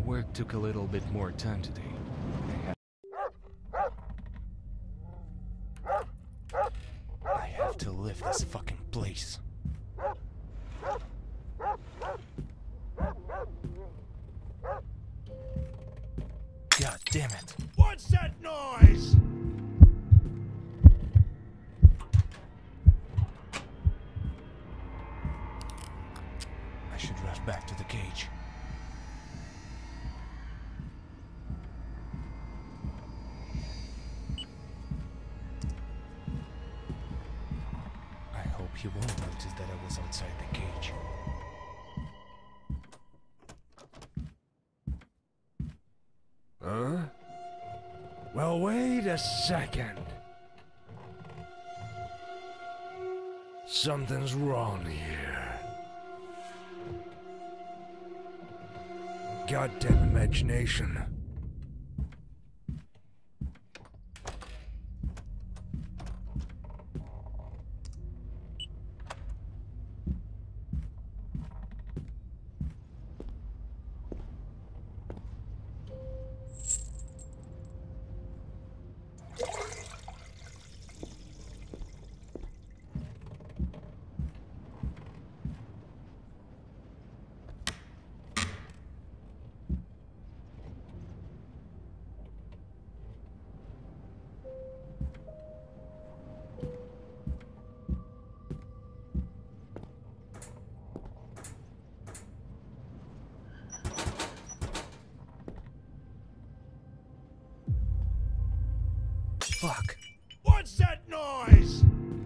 work took a little bit more time today. I have to lift this fucking place. God damn it. What's that noise? I should rush back to the cage. I hope he won't notice that I was outside the cage. Huh? Well, wait a second. Something's wrong here. Goddamn imagination. Fuck. What's that noise?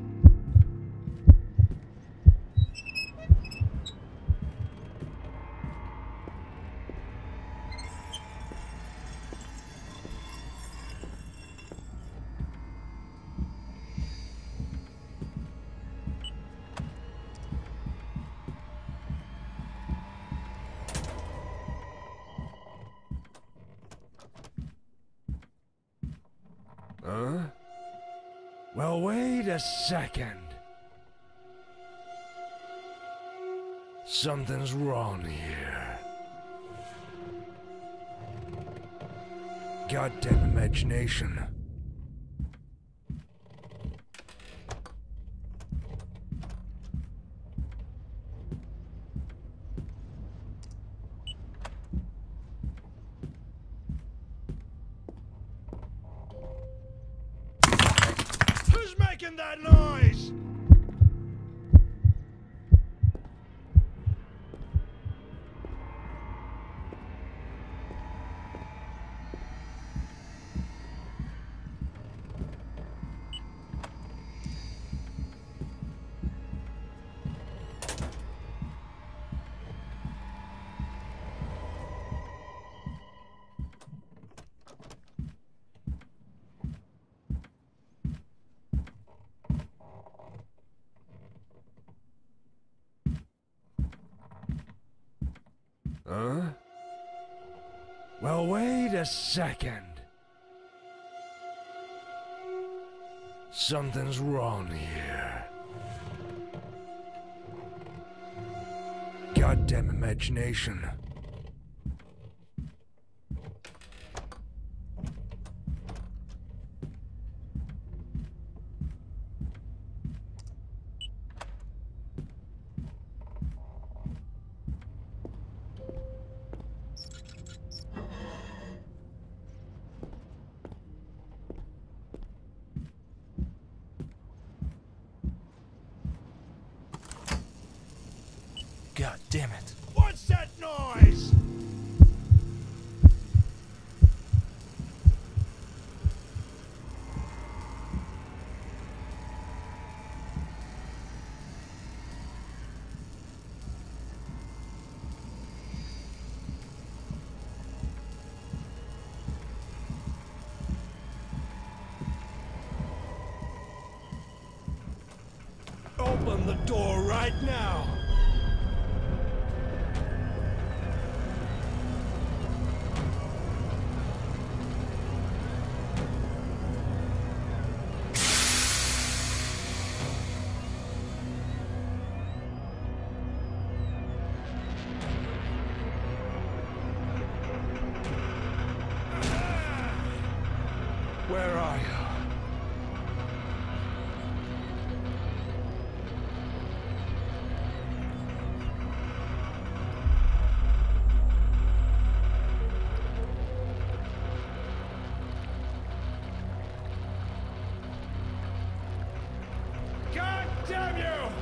Huh? Well, wait a second. Something's wrong here. Goddamn imagination. Who's making that noise? Huh? Well, wait a second. Something's wrong here. Goddamn imagination. God damn it. What's that noise? Open the door right now. Damn you!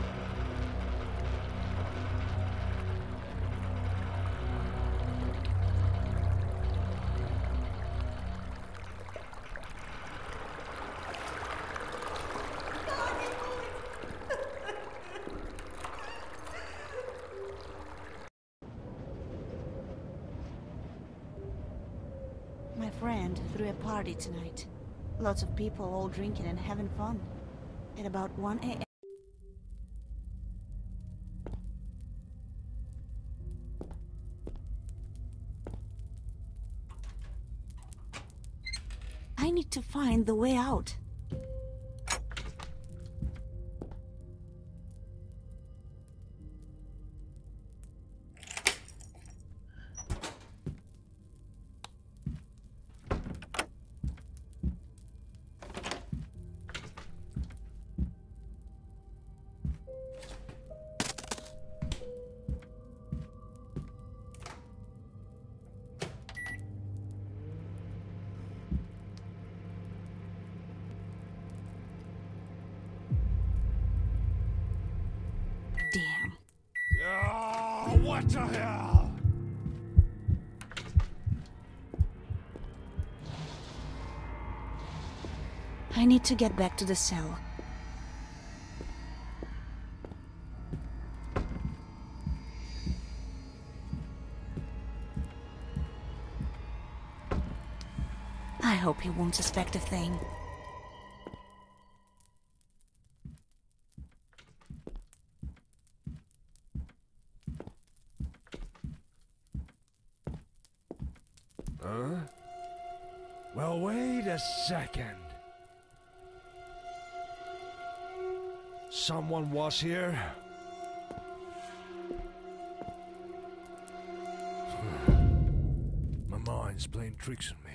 My friend threw a party tonight. Lots of people all drinking and having fun. At about 1 a.m. I need to find the way out. Damn. Oh, what the hell? I need to get back to the cell. I hope he won't suspect a thing. Huh? Well, wait a second. Someone was here? My mind's playing tricks on me.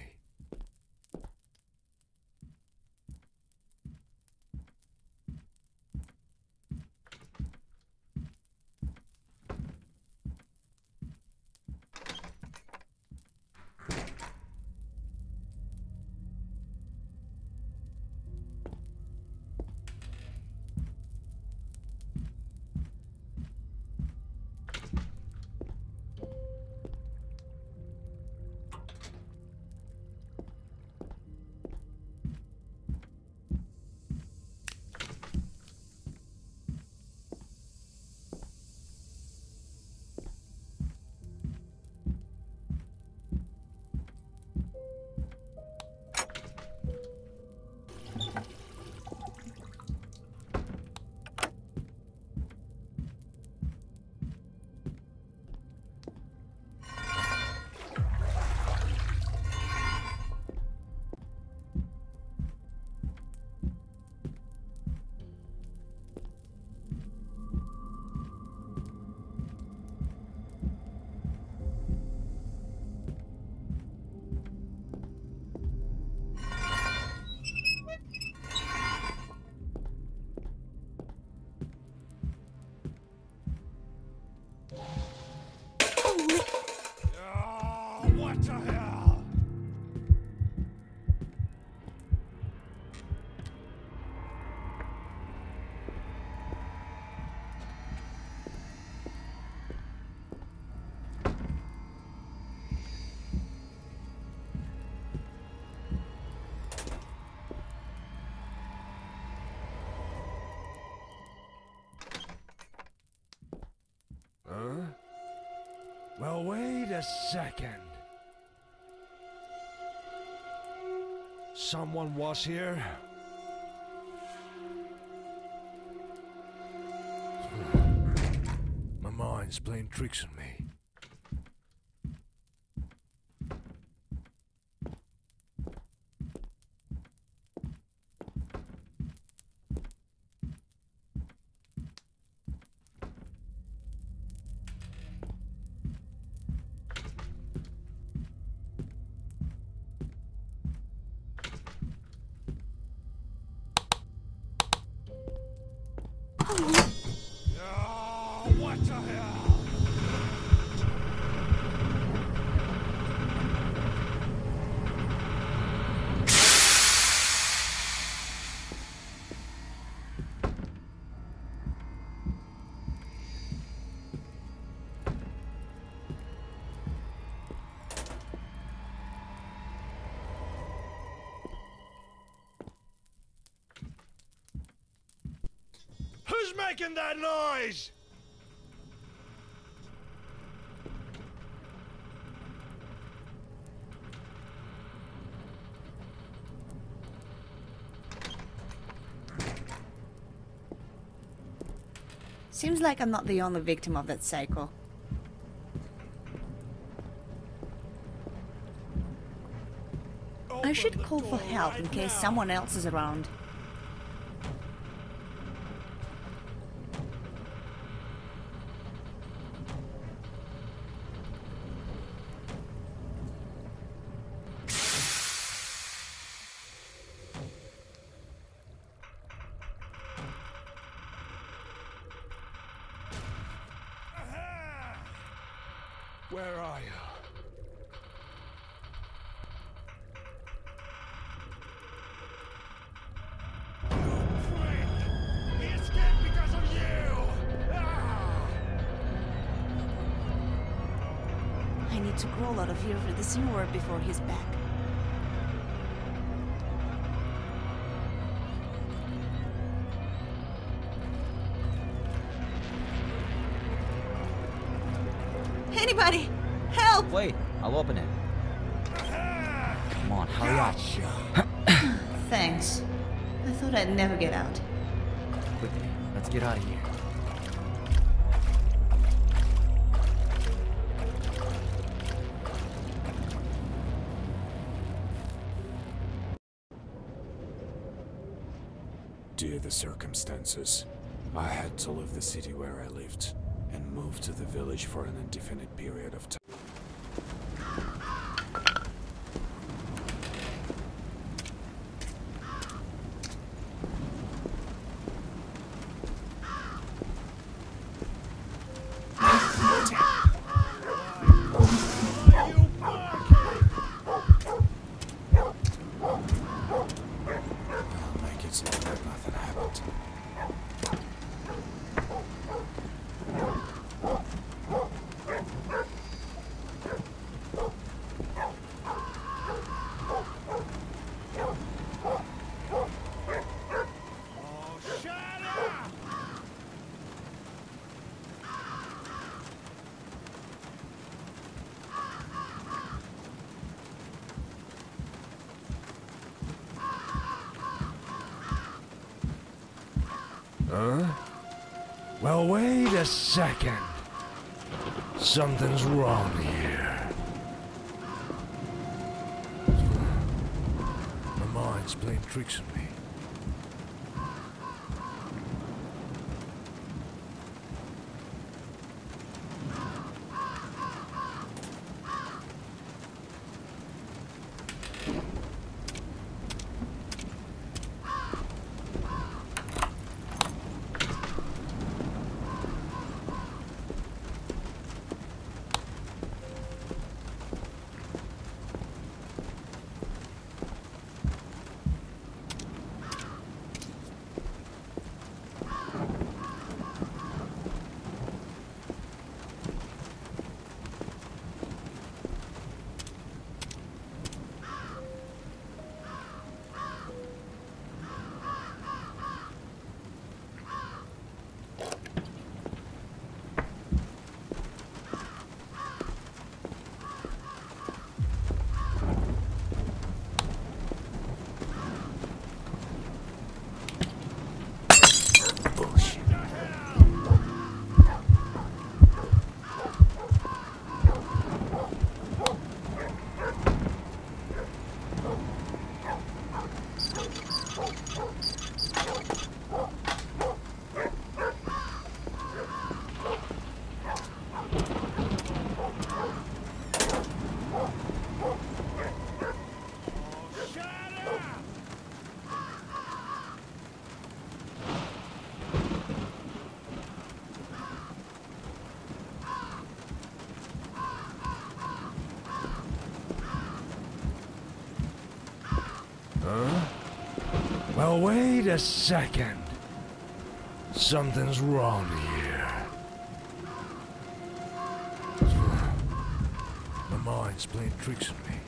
Oh, what the hell? Huh? Well, wait a second. Someone was here? My mind's playing tricks on me. Oh, what the hell? Who's making that noise? Seems like I'm not the only victim of that cycle. I should call for help in case someone else is around. Where are you? He escaped because of you! Ah! I need to crawl out of here for the sewer before he's back. Anybody! Help! Wait, I'll open it. Come on, hurry up. Thanks. I thought I'd never get out. Quickly, let's get out of here. Due to the circumstances, I had to leave the city where I lived and move to the village for an indefinite period of time. I'll make it seem like nothing happened. Huh? Well, wait a second. Something's wrong here. My mind's playing tricks on me. Huh? Well, wait a second. Something's wrong here. My mind's playing tricks on me.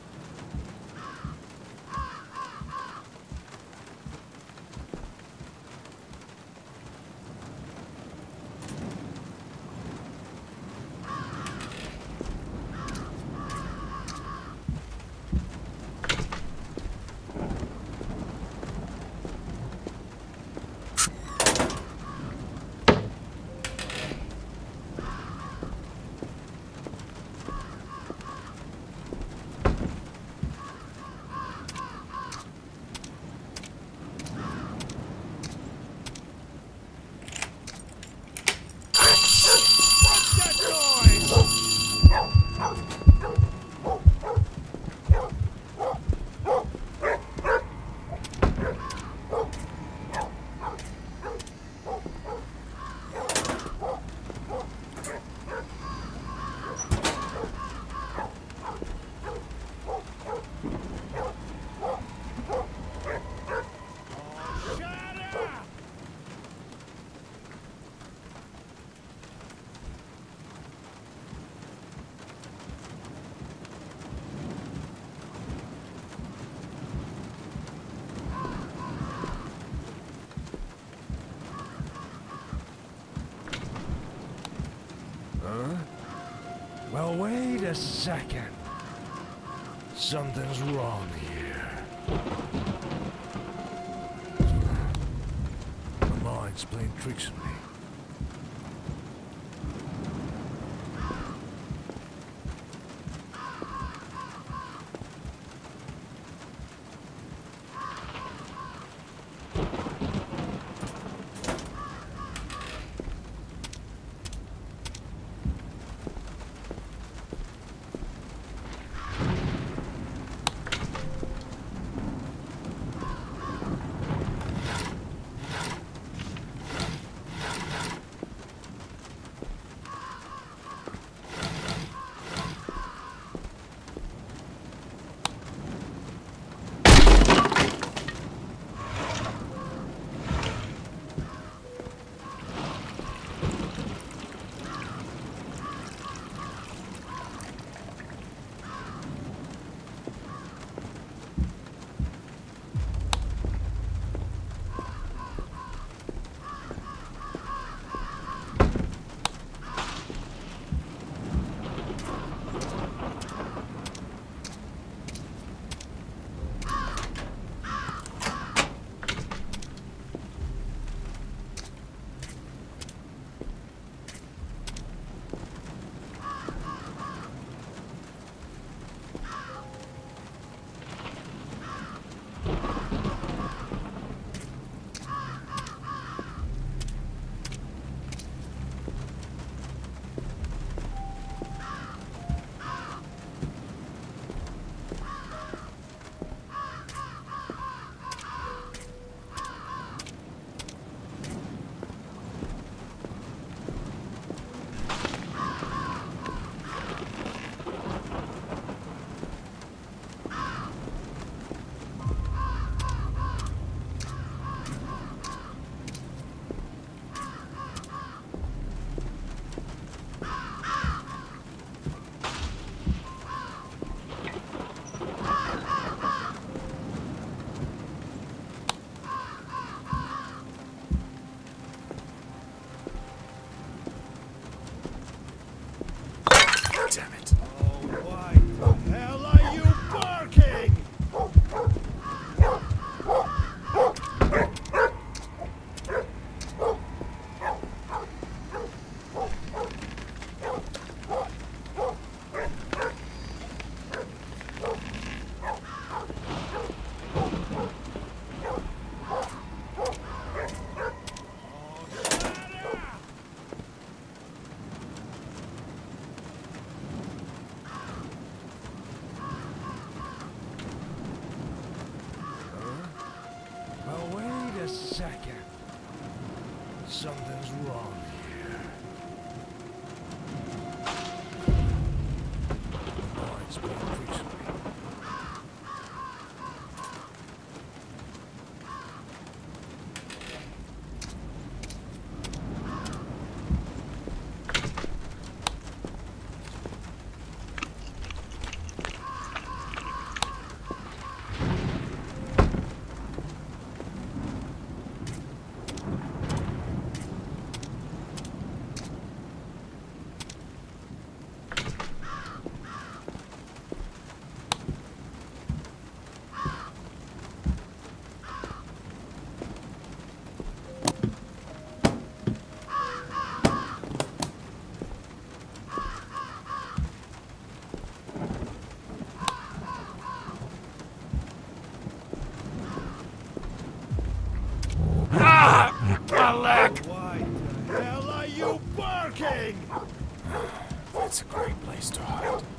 Huh? Well, wait a second. Something's wrong here. My mind's playing tricks on me. Damn it. Why the hell are you barking? Well, wait a second. Something's wrong here. My mind's playing tricks on me. Why the hell are you barking? That's a great place to hide.